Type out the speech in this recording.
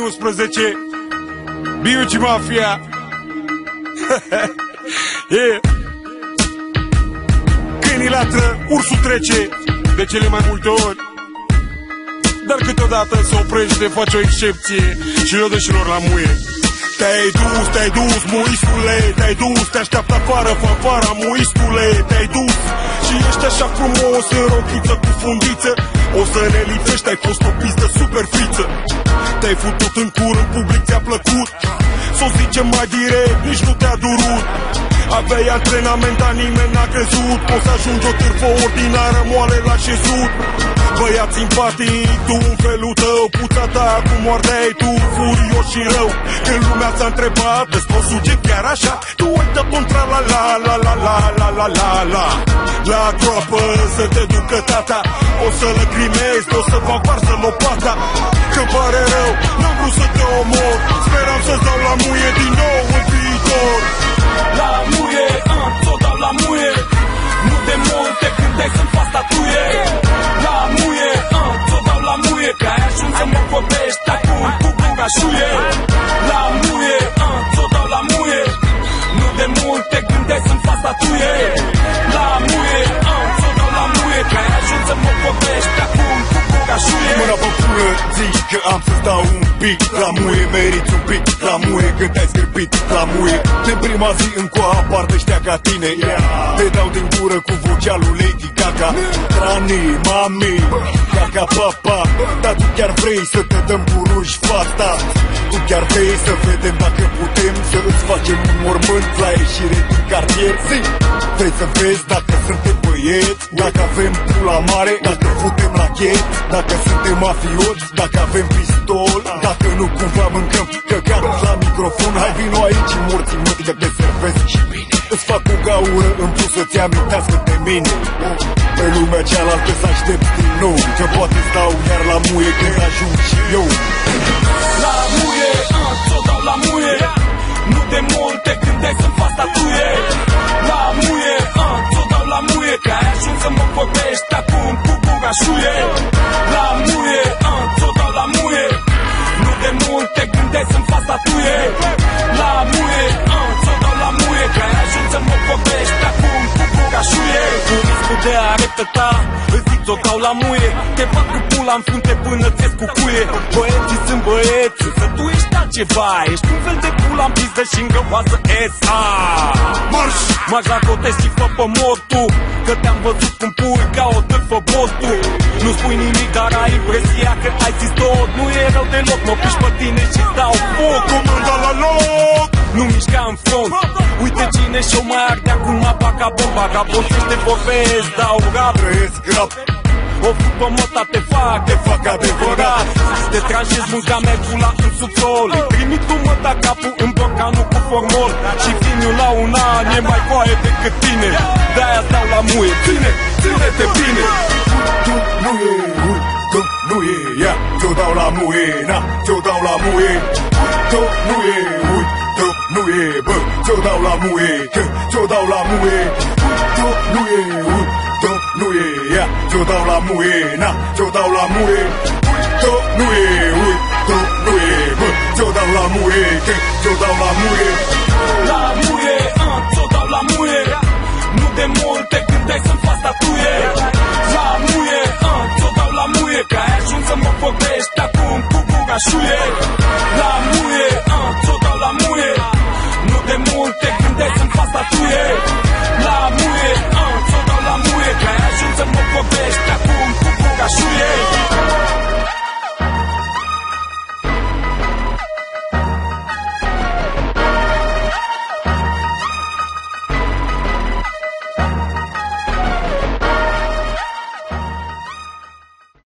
2011, Biuci Mafia. Yeah. Câinii latră, ursul trece de cele mai multe ori, dar câteodată se oprește, face o excepție și le dă și lor la muie. Te-ai dus, muiscule, te-ai dus, te așteaptă afară, fanfara, muiscule, te-ai dus. Și ești așa frumos în rochiță cu fundiță, o să ne lipsești, ai fost o pistă super friță. Te-ai futut în cur, în public ți-a plăcut, s-o zicem mai direct, nici nu te-a durut. Aveai antrenament, dar nimeni n-a crezut, poți să ajungi o târfă ordinară, moale la șezut. Băiat simpatic, tu în felul tău, puța ta cum moardeai tu, furios și rău. Când lumea ți-a întrebat, îți poți suge chiar așa, tu ai dat contra la la la la la la la la la. La groapă să te ducă tata, o să lăcrimezi, o să fac varsă lopata. Că pare rău, n-am vrut să te omor, speram să-ți dau la muie din nou în viitor. La muie, ți-o dau la muie, nu de mult te gândeai să-mi fac statuie. La muie, ți-o dau la muie, că ai ajuns să mă vorbești acum cu bugașuie. La muie, ți-o dau la muie, nu de mult te gândeai să-mi fac statuie. La muie, ți-o dau la muie, că ai ajuns să mă vorbești acum cu bugașuie. Mâna pe pulă, zic că am să stau un pic la muie, meriți un pic la muie, că te-ai scârpit la muie. Din prima zi încoa apar ăștia ca tine, te dau din gură cu vocea lui Lady Gaga. Rani, mami, caca, papa, dar tu chiar vrei să te dăm cu ruși fata? Tu chiar vrei să vedem dacă putem să îți facem un mormânt la ieșire din cartier? Zi, vrei să vezi dacă suntem băieți, dacă avem pula mare, dacă futem la chet, dacă suntem mafioți, dacă avem pistol, dacă nu cumva mâncăm căcat la microfon. Hai vino aici, morții mătii, că te servesc și bine. Îți fac o gaură în plus să-ți amintească de mine. Pe lumea cealaltă să aștept din nou, că poate stau iar la muie când ajung și eu. La muie, ți-o dau la muie, nu de mult te gândeai să-mi fac statuie. La muie, ți-o dau la muie, că ai ajuns să mă vorbești acum cu bugașuie. La muie, ți-o dau la muie, nu de mult te gândeai să-mi fac statuie. La muie, ți-o dau la muie, că ai ajuns să mă vorbești acum cu bugașuie. Cu riscul de a repeta, îți zic ți-o dau la muie, te fac cu pula în frunte până ți-esc cu cuie. Băieții sunt băieți, însă tu ești altceva, ești un fel de pula în pizdă și îngăoasă S.A. Marș! M-aș la cotez și fă pe motu, că te-am văzut cum pui ca o târfă botu. Nu spui nimic, dar ai impresia că ai zis tot. Nu e rău deloc, mă piși pe tine și-ți dau foc. Comanda la loc! Nu mișca în front, uite cine și-o mai arde acum apaca bomba. Ca bosește vorbesc, dau rap, Trăiesc rap, o fupă măta te fac adevărat. Te tranșezi mânca mergula în subsol, îi trimit tu măta capul în borcanul cu formol. Și viniu la un an e mai coaie decât tine, de-aia stau la muie, ține-te bine. tu nu e, ia, ți-o dau la muie, na, ți-o dau la muie. Tu nu e, nu e, bă, ți-o dau la muie, că ți-o dau la muie. Tu nu e, nu e, ia, ți-o dau la muie, na, ți-o dau la muie. Tu nu e, nu e, bă, ți-o dau la muie, că ți-o dau la muie. La muie, ți-o dau la muie, nu de mult te gândeai să-mi fac statuie. La muie, ți-o dau la muie, că ai ajuns să mă vorbești acum cu bugașuie.